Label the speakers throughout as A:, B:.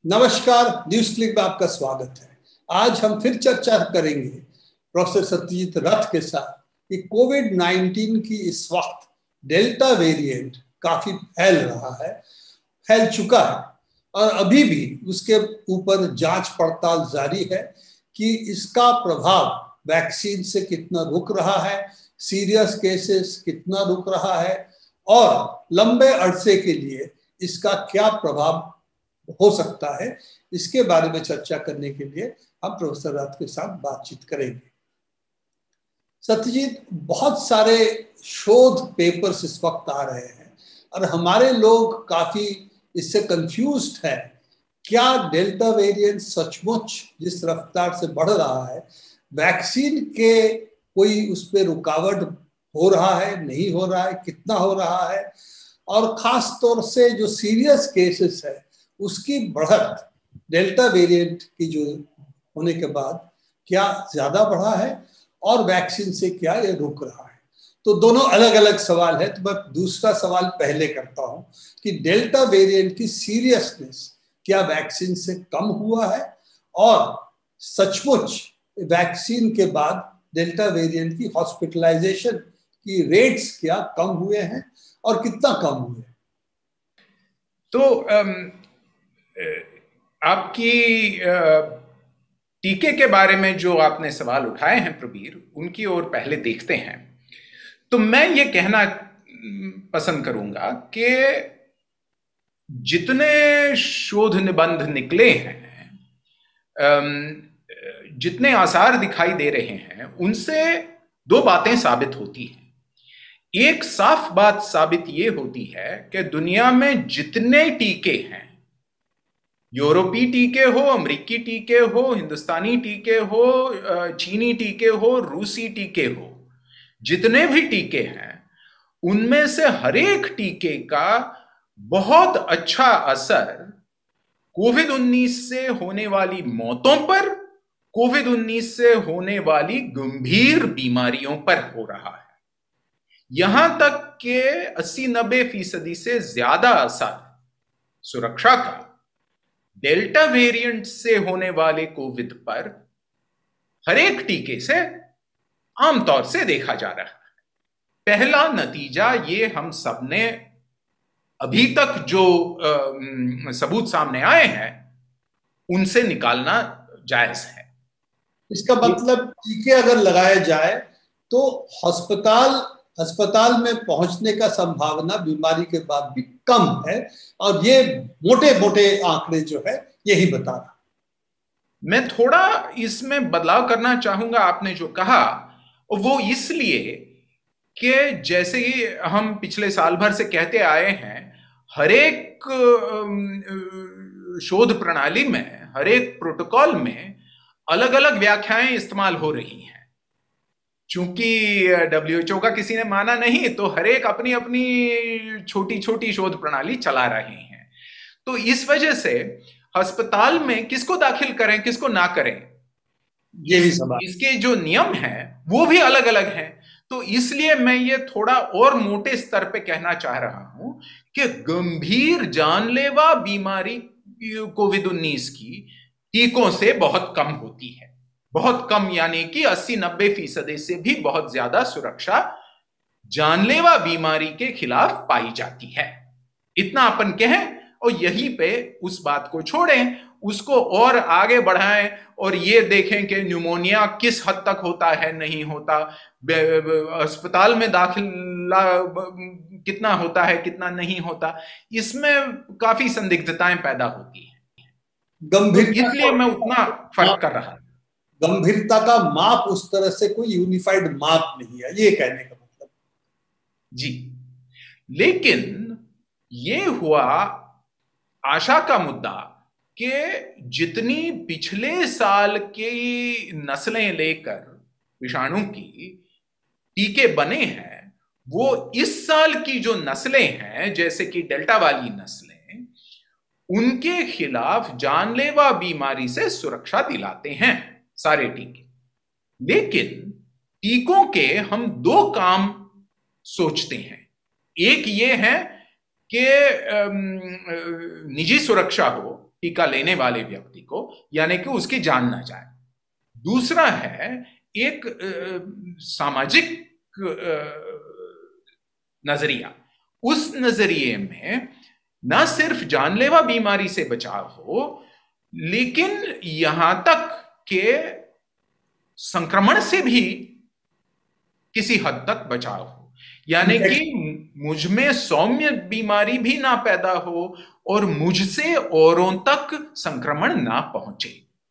A: नमस्कार, news click में आपका स्वागत है। आज हम फिर चर्चा करेंगे प्रोफेसर सत्यजीत रथ के साथ कि कोविड-19 की इस वक्त डेल्टा वेरिएंट काफी फैल चुका है और अभी भी उसके ऊपर जांच पड़ताल जारी है कि इसका प्रभाव वैक्सीन से कितना रुक रहा है, सीरियस केसेस कितना रुक रहा है और लंबे अरसे के लिए इसका क्या प्रभाव हो सकता है। इसके बारे में चर्चा करने के लिए हम प्रोफेसर रथ के साथ बातचीत करेंगे। सत्यजीत, बहुत सारे शोध पेपर्स इस वक्त आ रहे हैं और हमारे लोग काफी इससे कंफ्यूज्ड है। क्या डेल्टा वेरिएंट सचमुच जिस रफ्तार से बढ़ रहा है, वैक्सीन के कोई उस पर रुकावट हो रहा है, नहीं हो रहा है, कितना हो रहा है, और खास तौर से जो सीरियस केसेस है उसकी बढ़त डेल्टा वेरिएंट की जो होने के बाद क्या ज्यादा बढ़ा है और वैक्सीन से क्या ये रुक रहा है। तो दोनों अलग अलग सवाल है। तो मैं दूसरा सवाल पहले करता हूं कि डेल्टा वेरिएंट की सीरियसनेस क्या वैक्सीन से कम हुआ है और सचमुच वैक्सीन के बाद डेल्टा वेरिएंट की हॉस्पिटलाइजेशन की रेट्स क्या कम हुए हैं और कितना कम हुए हैं?
B: तो आपकी टीके के बारे में जो आपने सवाल उठाए हैं प्रबीर, उनकी ओर पहले देखते हैं। तो मैं ये कहना पसंद करूंगा कि जितने शोध निबंध निकले हैं, जितने आसार दिखाई दे रहे हैं, उनसे दो बातें साबित होती हैं। एक साफ बात साबित ये होती है कि दुनिया में जितने टीके हैं, यूरोपीय टीके हो, अमेरिकी टीके हो, हिंदुस्तानी टीके हो, चीनी टीके हो, रूसी टीके हो, जितने भी टीके हैं, उनमें से हर एक टीके का बहुत अच्छा असर कोविड-19 से होने वाली मौतों पर, कोविड-19 से होने वाली गंभीर बीमारियों पर हो रहा है। यहां तक कि 80-90% से ज्यादा असर सुरक्षा का डेल्टा वेरिएंट से होने वाले कोविड पर हर एक टीके से आमतौर से देखा जा रहा है। पहला नतीजा ये हम सबने अभी तक जो सबूत सामने आए हैं उनसे निकालना जायज है।
A: इसका मतलब टीके अगर लगाए जाए तो अस्पताल में पहुंचने का संभावना बीमारी के बाद भी कम है और ये मोटे मोटे आंकड़े जो है यही बता रहा।
B: मैं थोड़ा इसमें बदलाव करना चाहूंगा। आपने जो कहा वो इसलिए कि जैसे ही हम पिछले साल भर से कहते आए हैं, हर एक शोध प्रणाली में, हर एक प्रोटोकॉल में अलग अलग व्याख्याएं इस्तेमाल हो रही हैं। चूंकि WHO का किसी ने माना नहीं, तो हर एक अपनी अपनी छोटी छोटी शोध प्रणाली चला रहे हैं। तो इस वजह से अस्पताल में किसको दाखिल करें, किसको ना करें,
A: ये भी सवाल।
B: इसके जो नियम हैं वो भी अलग अलग हैं। तो इसलिए मैं ये थोड़ा और मोटे स्तर पे कहना चाह रहा हूं कि गंभीर जानलेवा बीमारी कोविड-19 की टीकों से बहुत कम होती है। बहुत कम, यानी कि 80-90% से भी बहुत ज्यादा सुरक्षा जानलेवा बीमारी के खिलाफ पाई जाती है। इतना अपन कहें और यहीं पे उस बात को छोड़ें, उसको और आगे बढ़ाएं और ये देखें कि न्यूमोनिया किस हद तक होता है, नहीं होता, अस्पताल में दाखिला कितना होता है, कितना नहीं होता, इसमें काफी संदिग्धताएं पैदा होती हैं।
A: गंभीरता
B: इसलिए मैं उतना फर्क कर रहा हूं।
A: गंभीरता का माप उस तरह से कोई यूनिफाइड माप नहीं है, ये कहने का मतलब।
B: जी, लेकिन ये हुआ आशा का मुद्दा कि जितनी पिछले साल की नस्लें लेकर विषाणु की टीके बने हैं, वो इस साल की जो नस्लें हैं, जैसे कि डेल्टा वाली नस्लें, उनके खिलाफ जानलेवा बीमारी से सुरक्षा दिलाते हैं सारे टीके। लेकिन टीकों के हम दो काम सोचते हैं। एक ये है कि निजी सुरक्षा हो, टीका लेने वाले व्यक्ति को, यानी कि उसकी जान ना जाए। दूसरा है एक सामाजिक नजरिया। उस नजरिए में ना सिर्फ जानलेवा बीमारी से बचाव हो, लेकिन यहां तक के संक्रमण से भी किसी हद तक बचाव हो, यानी कि मुझ में सौम्य बीमारी भी ना पैदा हो और मुझसे औरों तक संक्रमण ना पहुंचे।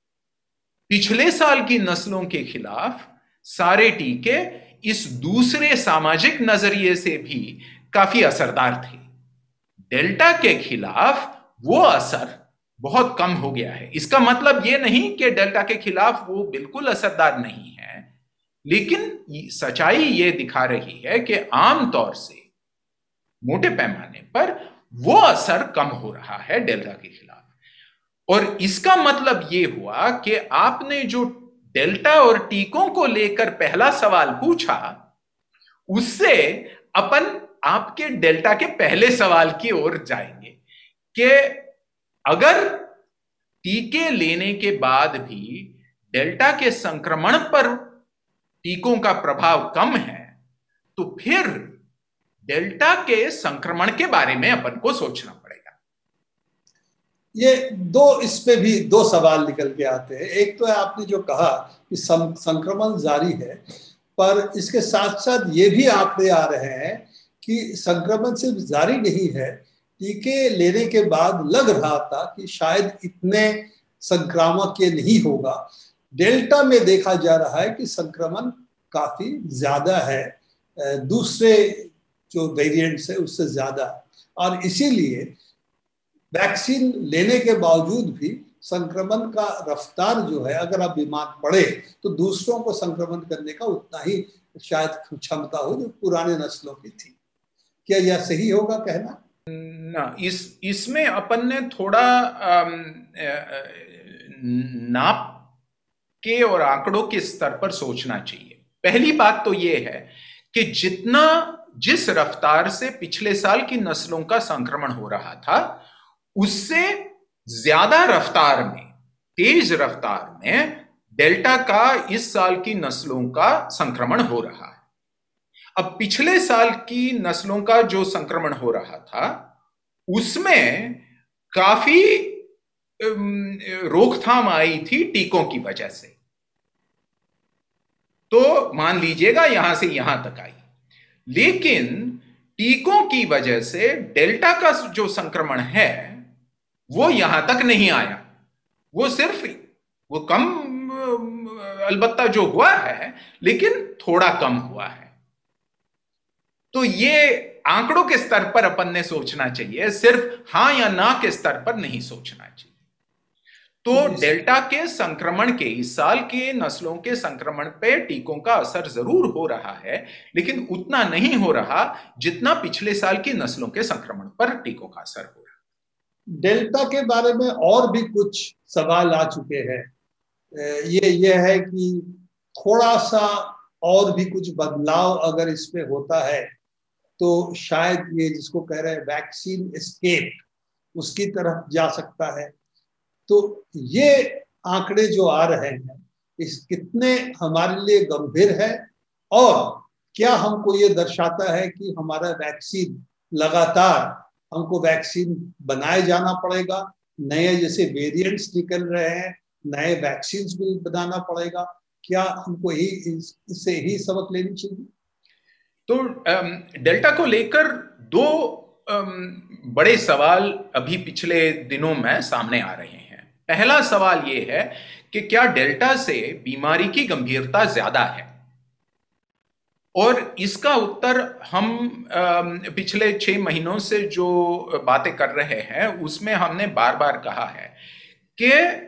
B: पिछले साल की नस्लों के खिलाफ सारे टीके इस दूसरे सामाजिक नजरिए से भी काफी असरदार थे। डेल्टा के खिलाफ वो असर बहुत कम हो गया है। इसका मतलब ये नहीं कि डेल्टा के खिलाफ वो बिल्कुल असरदार नहीं है, लेकिन सच्चाई ये दिखा रही है कि आमतौर से मोटे पैमाने पर वो असर कम हो रहा है डेल्टा के खिलाफ। और इसका मतलब ये हुआ कि आपने जो डेल्टा और टीकों को लेकर पहला सवाल पूछा, उससे अपन आपके डेल्टा के पहले सवाल की ओर जाएंगे कि अगर टीके लेने के बाद भी डेल्टा के संक्रमण पर टीकों का प्रभाव कम है, तो फिर डेल्टा के संक्रमण के बारे में अपन को सोचना पड़ेगा।
A: ये इस पे भी दो सवाल निकल के आते हैं। एक तो है आपने जो कहा कि संक्रमण जारी है, पर इसके साथ साथ ये भी आंकड़े आ रहे हैं कि संक्रमण सिर्फ जारी नहीं है, टीके लेने के बाद लग रहा था कि शायद इतने संक्रामक ये नहीं होगा। डेल्टा में देखा जा रहा है कि संक्रमण काफी ज्यादा है, दूसरे जो वेरिएंट्स है उससे ज्यादा, और इसीलिए वैक्सीन लेने के बावजूद भी संक्रमण का रफ्तार जो है, अगर आप बीमार पड़े तो दूसरों को संक्रमण करने का उतना ही शायद क्षमता हो जो पुराने नस्लों की थी। क्या यह सही होगा कहना?
B: ना, इसमें अपन ने थोड़ा नाप के और आंकड़ों के स्तर पर सोचना चाहिए। पहली बात तो यह है कि जिस रफ्तार से पिछले साल की नस्लों का संक्रमण हो रहा था, उससे ज्यादा रफ्तार में, तेज रफ्तार में डेल्टा का इस साल की नस्लों का संक्रमण हो रहा है। अब पिछले साल की नस्लों का जो संक्रमण हो रहा था उसमें काफी रोकथाम आई थी टीकों की वजह से, तो मान लीजिएगा यहां से यहां तक आई। लेकिन टीकों की वजह से डेल्टा का जो संक्रमण है वो यहां तक नहीं आया। वो कम अलबत्ता जो हुआ है, लेकिन थोड़ा कम हुआ है। तो ये आंकड़ों के स्तर पर अपन ने सोचना चाहिए, सिर्फ हां या ना के स्तर पर नहीं सोचना चाहिए। तो डेल्टा के संक्रमण के, इस साल के नस्लों के संक्रमण पे टीकों का असर जरूर हो रहा है, लेकिन उतना नहीं हो रहा जितना पिछले साल की नस्लों के संक्रमण पर टीकों का असर हो रहा।
A: डेल्टा के बारे में और भी कुछ सवाल आ चुके हैं। ये है कि थोड़ा सा और भी कुछ बदलाव अगर इसमें होता है तो शायद ये जिसको कह रहे हैं वैक्सीन एस्केप, उसकी तरफ जा सकता है। तो ये आंकड़े जो आ रहे हैं, इस कितने हमारे लिए गंभीर है, और क्या हमको ये दर्शाता है कि हमारा वैक्सीन लगातार, हमको वैक्सीन बनाए जाना पड़ेगा, नए जैसे वेरिएंट्स निकल रहे हैं, नए वैक्सीन भी बनाना पड़ेगा, क्या हमको इससे ही सबक लेनी चाहिए?
B: तो डेल्टा को लेकर दो बड़े सवाल अभी पिछले दिनों में सामने आ रहे हैं। पहला सवाल यह है कि क्या डेल्टा से बीमारी की गंभीरता ज्यादा है, और इसका उत्तर हम पिछले 6 महीनों से जो बातें कर रहे हैं उसमें हमने बार बार कहा है कि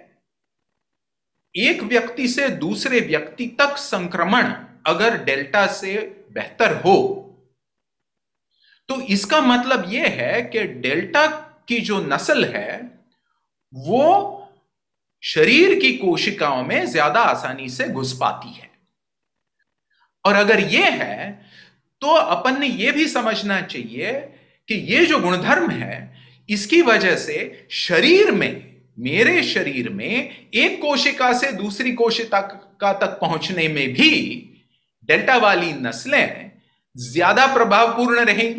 B: एक व्यक्ति से दूसरे व्यक्ति तक संक्रमण अगर डेल्टा से बेहतर हो तो इसका मतलब यह है कि डेल्टा की जो नस्ल है वो शरीर की कोशिकाओं में ज्यादा आसानी से घुस पाती है। और अगर यह है तो अपन ने यह भी समझना चाहिए कि यह जो गुणधर्म है इसकी वजह से शरीर में मेरे शरीर में एक कोशिका से दूसरी कोशिका तक पहुंचने में भी डेल्टा वाली नस्लें ज्यादा प्रभावपूर्ण रहेंगी,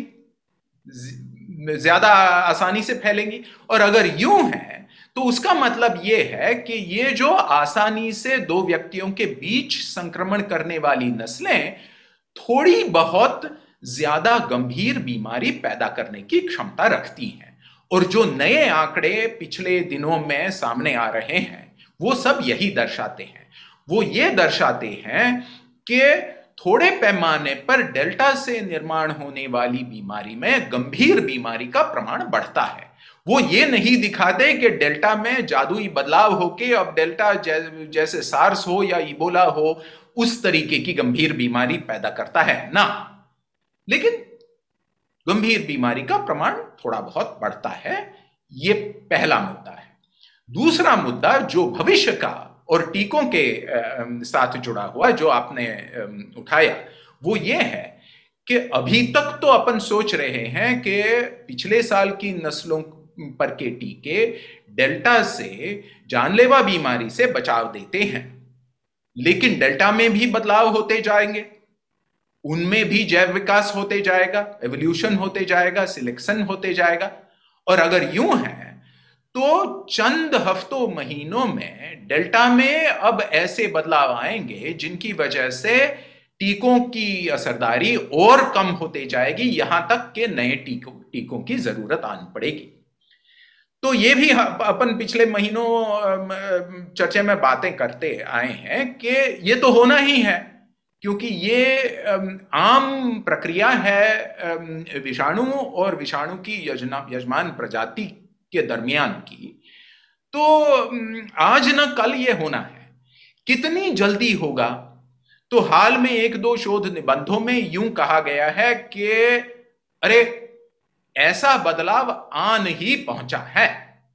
B: ज्यादा आसानी से फैलेंगी। और अगर यूं है तो उसका मतलब यह है कि ये जो आसानी से दो व्यक्तियों के बीच संक्रमण करने वाली नस्लें थोड़ी बहुत ज्यादा गंभीर बीमारी पैदा करने की क्षमता रखती हैं। और जो नए आंकड़े पिछले दिनों में सामने आ रहे हैं वो सब यही दर्शाते हैं। वो ये दर्शाते हैं कि थोड़े पैमाने पर डेल्टा से निर्माण होने वाली बीमारी में गंभीर बीमारी का प्रमाण बढ़ता है। वो ये नहीं दिखाते कि डेल्टा में जादुई बदलाव होके अब डेल्टा जैसे सार्स हो या इबोला हो उस तरीके की गंभीर बीमारी पैदा करता है ना, लेकिन गंभीर बीमारी का प्रमाण थोड़ा बहुत बढ़ता है। ये पहला मुद्दा है। दूसरा मुद्दा जो भविष्य का और टीकों के साथ जुड़ा हुआ जो आपने उठाया वो ये है कि अभी तक तो अपन सोच रहे हैं कि पिछले साल की नस्लों पर के टीके डेल्टा से जानलेवा बीमारी से बचाव देते हैं, लेकिन डेल्टा में भी बदलाव होते जाएंगे, उनमें भी जैव विकास होते जाएगा, एवोल्यूशन होते जाएगा, सिलेक्शन होते जाएगा। और अगर यूं है तो चंद हफ्तों महीनों में डेल्टा में अब ऐसे बदलाव आएंगे जिनकी वजह से टीकों की असरदारी और कम होते जाएगी, यहां तक कि नए टीकों की जरूरत आन पड़ेगी। तो ये भी अपन पिछले महीनों चर्चा में बातें करते आए हैं कि ये तो होना ही है, क्योंकि ये आम प्रक्रिया है विषाणु और विषाणु की यजमान प्रजाति के दरमियान की। तो आज न कल ये होना है। कितनी जल्दी होगा? तो हाल में एक दो शोध निबंधों में यूं कहा गया है कि अरे ऐसा बदलाव आन ही पहुंचा है।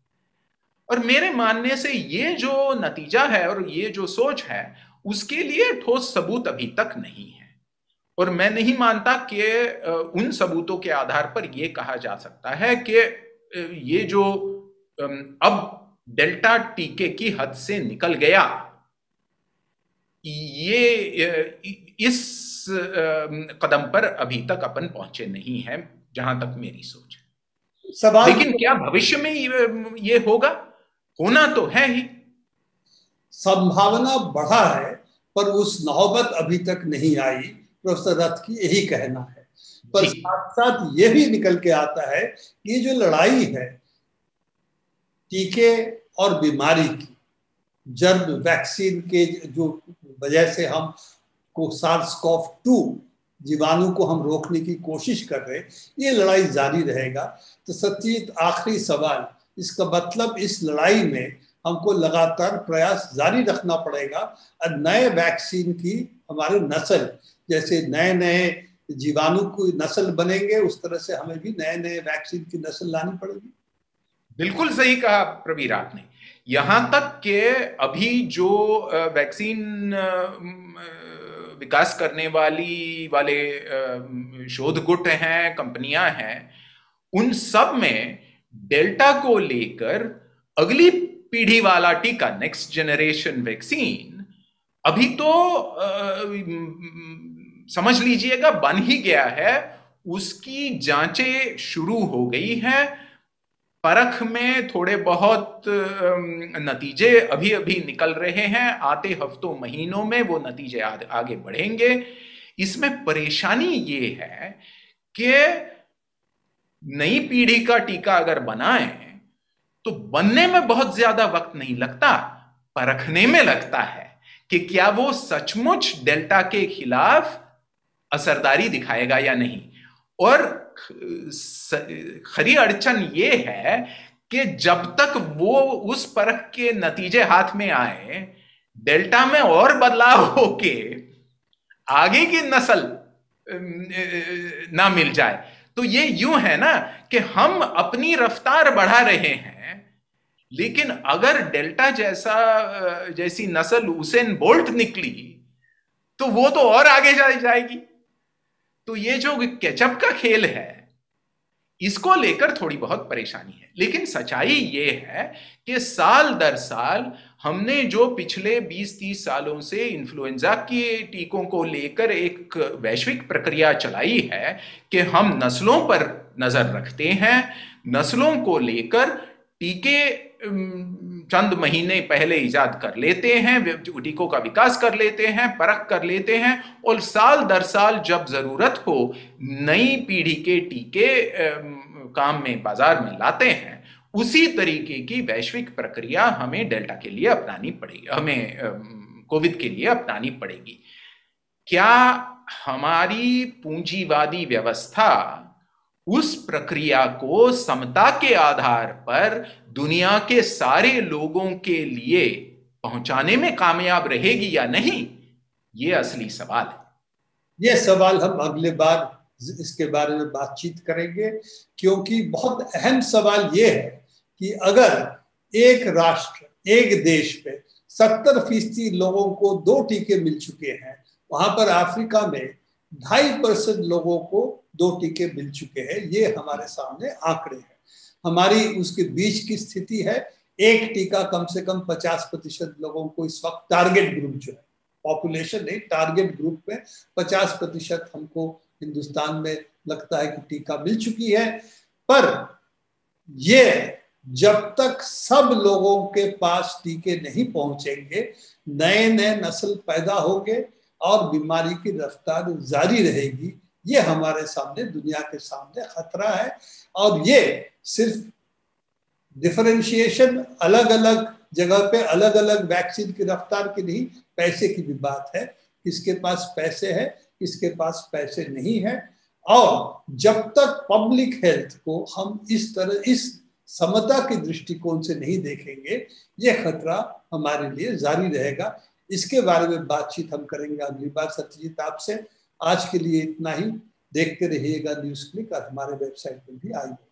B: और मेरे मानने से ये जो नतीजा है और ये जो सोच है उसके लिए ठोस सबूत अभी तक नहीं है। और मैं नहीं मानता कि उन सबूतों के आधार पर यह कहा जा सकता है कि ये जो अब डेल्टा टीके की हद से निकल गया, ये इस कदम पर अभी तक अपन पहुंचे नहीं हैं, जहां तक मेरी सोच है। लेकिन क्या भविष्य में ये होगा? होना तो है ही,
A: संभावना बढ़ा है, पर उस नौबत अभी तक नहीं आई। प्रोफेसर रथ की यही कहना है। पर साथ साथ ये भी निकल के आता है कि ये जो लड़ाई है टीके और बीमारी की, जर्म वैक्सीन के जो वजह से हम को SARS-CoV-2 जीवाणु को हम रोकने की कोशिश कर रहे हैं, ये लड़ाई जारी रहेगा। तो सचित आखिरी सवाल, इसका मतलब इस लड़ाई में हमको लगातार प्रयास जारी रखना पड़ेगा और नए वैक्सीन की हमारे नस्ल, जैसे नए नए जीवाणु की नस्ल बनेंगे उस तरह से हमें भी नए नए वैक्सीन की नस्ल लानी पड़ेगी।
B: बिल्कुल सही कहा प्रवीर आपने। यहां तक कि अभी जो वैक्सीन विकास करने वाले शोध गुट हैं, कंपनियां हैं, उन सब में डेल्टा को लेकर अगली पीढ़ी वाला टीका, नेक्स्ट जनरेशन वैक्सीन, अभी तो समझ लीजिएगा बन ही गया है। उसकी जांचें शुरू हो गई हैं, परख में थोड़े बहुत नतीजे अभी अभी निकल रहे हैं, आते हफ्तों महीनों में वो नतीजे आगे बढ़ेंगे। इसमें परेशानी ये है कि नई पीढ़ी का टीका अगर बनाएं तो बनने में बहुत ज्यादा वक्त नहीं लगता, परखने में लगता है कि क्या वो सचमुच डेल्टा के खिलाफ असरदारी दिखाएगा या नहीं। और खरी अड़चन ये है कि जब तक वो उस परख के नतीजे हाथ में आए, डेल्टा में और बदलाव होके आगे की नस्ल ना मिल जाए, तो ये यूं है ना कि हम अपनी रफ्तार बढ़ा रहे हैं, लेकिन अगर डेल्टा जैसी नस्ल उसेन बोल्ट निकली तो वो तो और आगे जाएगी। तो ये जो केचप का खेल है, इसको लेकर थोड़ी बहुत परेशानी है। लेकिन सच्चाई ये है कि साल दर साल हमने जो पिछले 20-30 सालों से इन्फ्लुएंजा के टीकों को लेकर एक वैश्विक प्रक्रिया चलाई है कि हम नस्लों पर नजर रखते हैं, नस्लों को लेकर टीके चंद महीने पहले इजाद कर लेते हैं, टीकों का विकास कर लेते हैं, परख कर लेते हैं, और साल दर साल जब जरूरत हो नई पीढ़ी के टीके काम में बाजार में लाते हैं। उसी तरीके की वैश्विक प्रक्रिया हमें डेल्टा के लिए अपनानी पड़ेगी, हमें कोविड के लिए अपनानी पड़ेगी। क्या हमारी पूंजीवादी व्यवस्था उस प्रक्रिया को समता के आधार पर दुनिया के सारे लोगों के लिए पहुंचाने में कामयाब रहेगी या नहीं, ये असली सवाल है।
A: ये सवाल हम अगले बार इसके बारे में बातचीत करेंगे, क्योंकि बहुत अहम सवाल ये है कि अगर एक राष्ट्र, एक देश पे 70% लोगों को 2 टीके मिल चुके हैं, वहां पर अफ्रीका में 2.5% लोगों को 2 टीके मिल चुके हैं। ये हमारे सामने आंकड़े हैं। हमारी उसके बीच की स्थिति है, एक टीका कम से कम 50% लोगों को इस वक्त टारगेट ग्रुप जो है, पॉपुलेशन नहीं, टारगेट ग्रुप में 50% हमको हिंदुस्तान में लगता है कि टीका मिल चुकी है। पर ये जब तक सब लोगों के पास टीके नहीं पहुंचेंगे, नए नए नस्ल पैदा होंगे और बीमारी की रफ्तार जारी रहेगी। ये हमारे सामने, दुनिया के सामने खतरा है। और ये सिर्फ डिफरेंशिएशन अलग अलग जगह पे अलग अलग वैक्सीन की रफ्तार की नहीं, पैसे की भी बात है। किसके पास पैसे है, किसके पास पैसे नहीं है। और जब तक पब्लिक हेल्थ को हम इस तरह, इस समता के दृष्टिकोण से नहीं देखेंगे, ये खतरा हमारे लिए जारी रहेगा। इसके बारे में बातचीत हम करेंगे अगली बार सत्यजीत आपसे। आज के लिए इतना ही। देखते रहिएगा न्यूज़ क्लिक और हमारे वेबसाइट पर भी आइए।